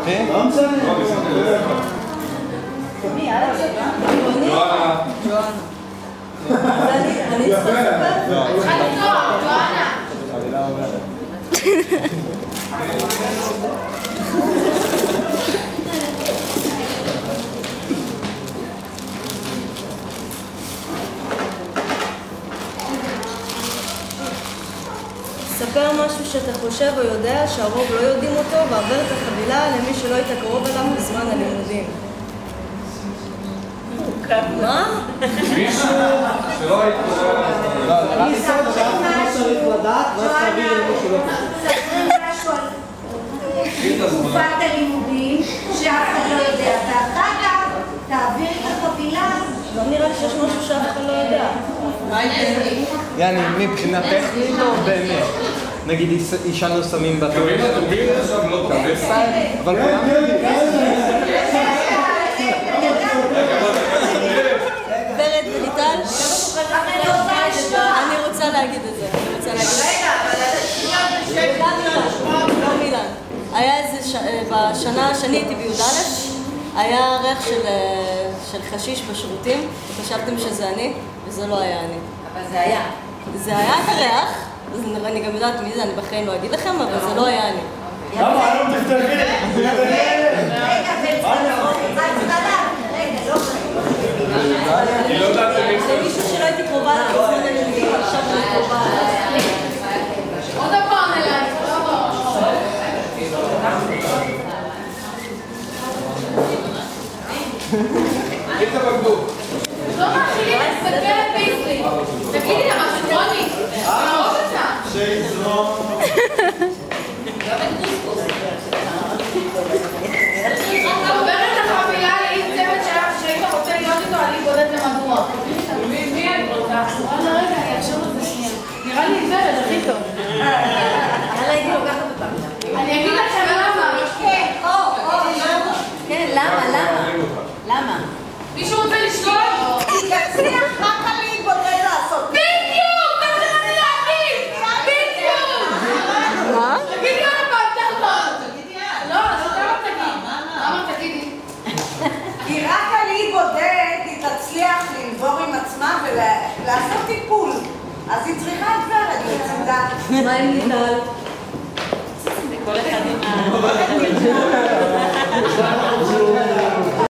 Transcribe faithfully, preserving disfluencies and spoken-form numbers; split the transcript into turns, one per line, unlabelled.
כן?
לא משנה.
מי? אלכס?
ג'ואנה.
ג'ואנה. אני צריכה לספר?
צריכה לפתוח, ג'ואנה.
אני לא אומרת.
ספר משהו שאתה חושב או יודע שהרוב לא יודעים אותו ועבר את החבילה למי שלא היית קרוב אליו בזמן הלימודים. מה?
מישהו שלא היית קורא
לא, נראה לי
עכשיו מה צריך לדעת, ואז תעביר למישהו לא חושב.
ספרים משהו על תקופת הלימודים שאף אחד לא יודע, ואחר כך תעביר את החבילה.
לא נראה לי שיש משהו שאף אחד לא יודע.
יעני, מבחינה טכנית או באמת? נגיד אישנו שמים בתור.
קווים אדומים עכשיו לא קווים.
אבל כולם יודעים.
ורד וליטל? אני רוצה להגיד את זה. אני רוצה להגיד את זה.
רגע, אבל אתה
לא מילן. היה איזה, בשנה שאני הייתי בי"א, היה ריח של חשיש בשירותים, וחשבתם שזה אני, וזה לא היה אני.
אבל זה היה.
זה היה את הריח, אני גם יודעת מי זה, אני בחיים לא אגיד לכם, אבל זה לא היה אני.
למה? היום תפתחי!
רגע, בהצטלה. רגע, לא
היא לא יודעת למי
זה מישהו שלא הייתי קרובה לה בזמן הלימודים, עכשיו אני קרובה לה.
עוד הפעם אליי, לא
תגיד את הבקבוק.
לא מאכילים את סגרת פייסטרי. תגידי לה משהו, רוני. תראו אותה.
שיזרום.
עוברת לחבילה לאיש צוות שלך שהיית רוצה להיות איתו, אני בודד למדוע. מי אני רוצה? וואלה רגע, אני אחשוב על זה שנייה. נראה לי ורד, הכי טוב.
יאללה, הייתי לוקחת אותה.
אני אגיד לכם למה.
כן, או, או, למה? כן, למה, למה? למה?
מישהו רוצה לשלול?
היא תצליח רק על להתבודד לעשות.
בדיוק! מה זה רציתי להגיד? בדיוק!
מה?
תגידי עוד פעם, יותר טוב. לא, אז למה תגיד? למה תגידי?
כי רק על להתבודד היא תצליח לנבור עם עצמה ולעשות טיפול. אז היא צריכה את ורד לצדה.
מה עם ליטל?
כל אחד עם ה...